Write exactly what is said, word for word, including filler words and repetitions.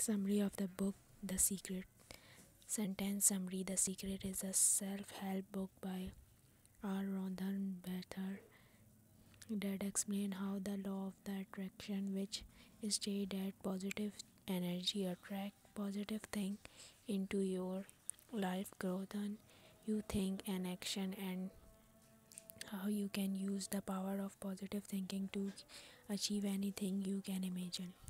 Summary of the book The Secret. Sentence summary. The Secret is a self-help book by R. Rhonda Bethel that explains how the law of the attraction, which states that positive energy attract positive thing into your life, growth on you think and action, and how you can use the power of positive thinking to achieve anything you can imagine.